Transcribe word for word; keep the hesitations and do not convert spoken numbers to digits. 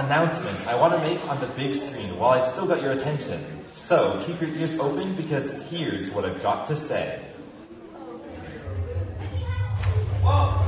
announcement I want to make on the big screen while I've still got your attention. So keep your ears open because here's what I've got to say. Whoa.